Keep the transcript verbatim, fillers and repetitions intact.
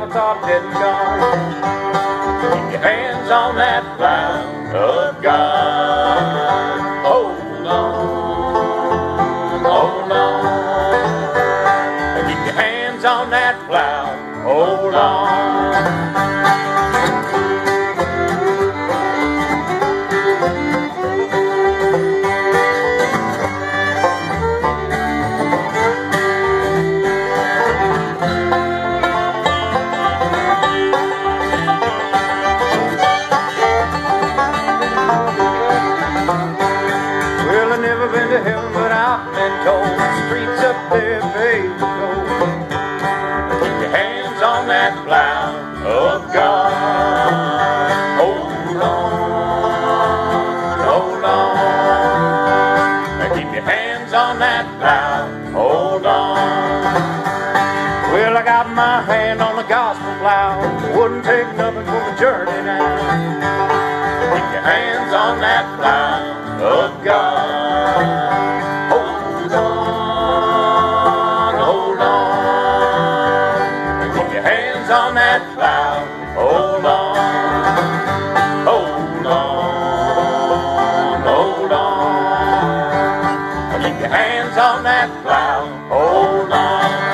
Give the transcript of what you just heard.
thought dead and gone. Keep your hands on that plow of God. Hold on, hold on. Keep your hands on that plow. Hold on. Never been to heaven, but I've been told the streets up there paved with gold. Keep your hands on that plow of God. Hold on, hold on. Keep your hands on that plow. Hold on. Well, I got my hand on the gospel plow. Wouldn't take nothing for the journey now. Keep your hands on that plow of God. Hold on, hold on. Keep your hands on that plow. Hold on, hold on, hold on. Keep your hands on that plow. Hold on.